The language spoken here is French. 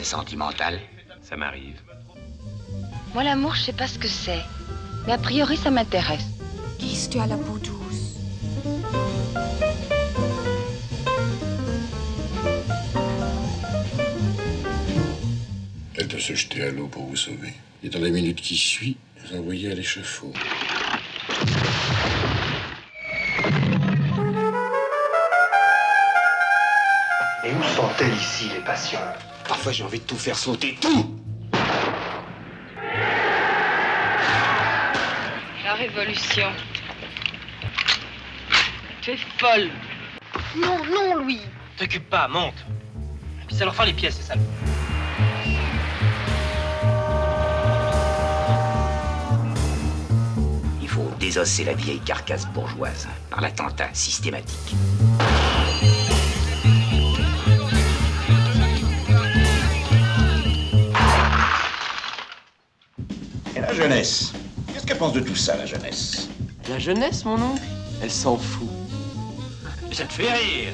sentimental? Ça m'arrive. Moi, l'amour, je sais pas ce que c'est. Mais a priori, ça m'intéresse. Guise, tu as la peau douce. Elle peut se jeter à l'eau pour vous sauver. Et dans la minute qui suit, vous envoyer à l'échafaud. Et où sont-elles ici, les passions? Parfois, j'ai envie de tout faire sauter, tout! La révolution. Tu es folle. Non, non, Louis. T'occupe pas, monte. Puis ça leur fera les pièces, c'est ça. Il faut désosser la vieille carcasse bourgeoise par l'attentat systématique. Et la jeunesse? Qu'est-ce qu'elle pense de tout ça, la jeunesse? La jeunesse, mon oncle? Elle s'en fout. Ça te fait rire.